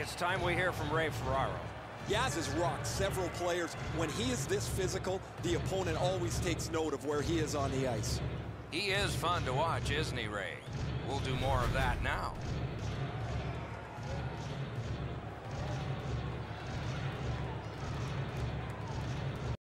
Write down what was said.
it's time we hear from Ray Ferraro. Yaz has rocked several players. When he is this physical, the opponent always takes note of where he is on the ice. He is fun to watch, isn't he, Ray? We'll do more of that now.